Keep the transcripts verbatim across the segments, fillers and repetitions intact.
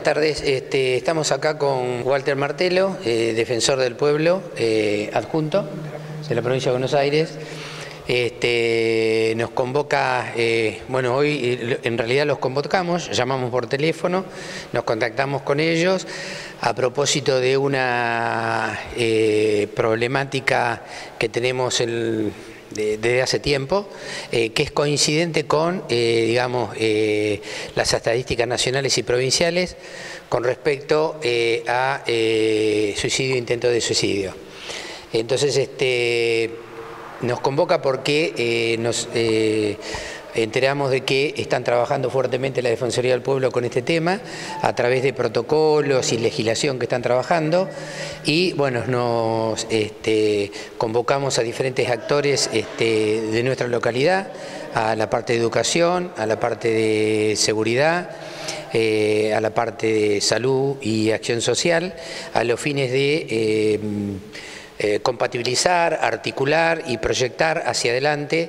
tardes. Este, estamos acá con Walter Martelo, eh, defensor del pueblo, eh, adjunto de la provincia de Buenos Aires. Este, nos convoca, eh, bueno, hoy en realidad los convocamos, llamamos por teléfono, nos contactamos con ellos a propósito de una eh, problemática que tenemos el, de, desde hace tiempo, eh, que es coincidente con, eh, digamos, eh, las estadísticas nacionales y provinciales con respecto eh, a eh, suicidio e intento de suicidio. Entonces, este... nos convoca porque eh, nos eh, enteramos de que están trabajando fuertemente la Defensoría del Pueblo con este tema, a través de protocolos y legislación que están trabajando, y bueno, nos este, convocamos a diferentes actores este, de nuestra localidad, a la parte de educación, a la parte de seguridad, eh, a la parte de salud y acción social, a los fines de eh, Eh, compatibilizar, articular y proyectar hacia adelante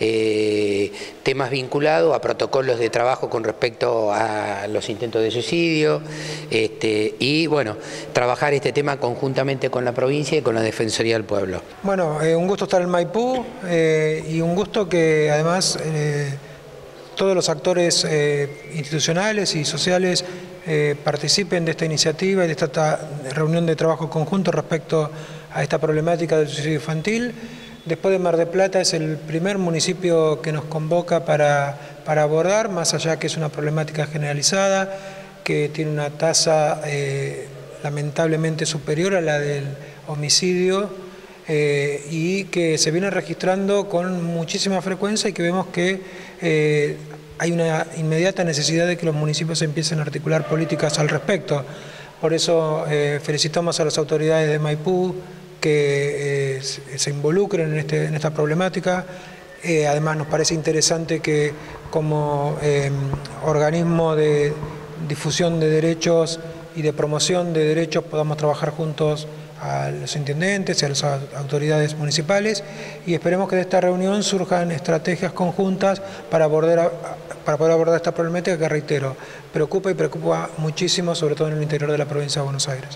eh, temas vinculados a protocolos de trabajo con respecto a los intentos de suicidio este, y bueno, trabajar este tema conjuntamente con la provincia y con la Defensoría del Pueblo. Bueno, eh, un gusto estar en Maipú eh, y un gusto que además eh, todos los actores eh, institucionales y sociales eh, participen de esta iniciativa y de esta reunión de trabajo conjunto respecto a esta problemática del suicidio infantil. Después de Mar del Plata es el primer municipio que nos convoca para, para abordar, más allá que es una problemática generalizada, que tiene una tasa eh, lamentablemente superior a la del homicidio eh, y que se viene registrando con muchísima frecuencia y que vemos que eh, hay una inmediata necesidad de que los municipios empiecen a articular políticas al respecto. Por eso eh, felicitamos a las autoridades de Maipú que eh, se involucren en, este, en esta problemática. Eh, además nos parece interesante que como eh, organismo de difusión de derechos y de promoción de derechos podamos trabajar juntos a los intendentes y a las autoridades municipales, y esperemos que de esta reunión surjan estrategias conjuntas para, abordar, para poder abordar esta problemática que, reitero, preocupa y preocupa muchísimo, sobre todo en el interior de la provincia de Buenos Aires.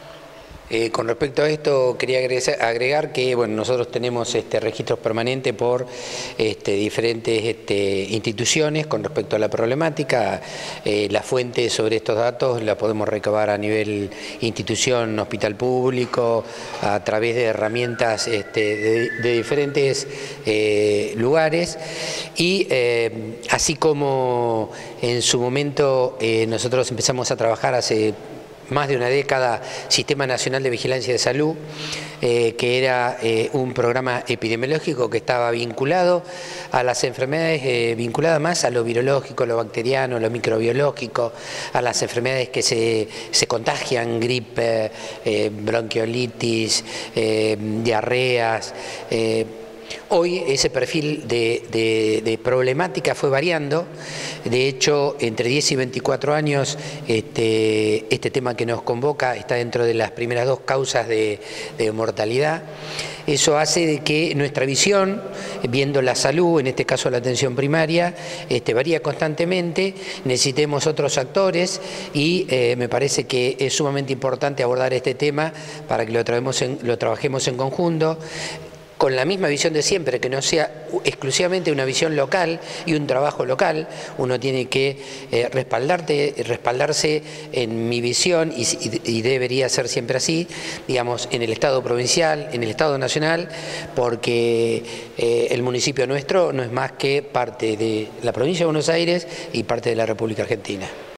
Eh, con respecto a esto quería agregar que bueno, nosotros tenemos este, registros permanentes por este, diferentes este, instituciones con respecto a la problemática. Eh, la fuente sobre estos datos la podemos recabar a nivel institución, hospital público, a través de herramientas este, de, de diferentes eh, lugares, y eh, así como en su momento eh, nosotros empezamos a trabajar hace más de una década, Sistema Nacional de Vigilancia de Salud, eh, que era eh, un programa epidemiológico que estaba vinculado a las enfermedades, eh, vinculadas más a lo virológico, lo bacteriano, lo microbiológico, a las enfermedades que se, se contagian, gripe, eh, bronquiolitis, eh, diarreas. Eh, Hoy ese perfil de, de, de problemática fue variando. De hecho, entre diez y veinticuatro años, este, este tema que nos convoca está dentro de las primeras dos causas de, de mortalidad. Eso hace de que nuestra visión, viendo la salud, en este caso la atención primaria, este, varía constantemente, necesitemos otros actores y eh, me parece que es sumamente importante abordar este tema para que lo, en, lo trabajemos en conjunto, con la misma visión de siempre, que no sea exclusivamente una visión local y un trabajo local. Uno tiene que eh, respaldarte, respaldarse en mi visión, y, y debería ser siempre así, digamos, en el Estado provincial, en el Estado nacional, porque eh, el municipio nuestro no es más que parte de la provincia de Buenos Aires y parte de la República Argentina.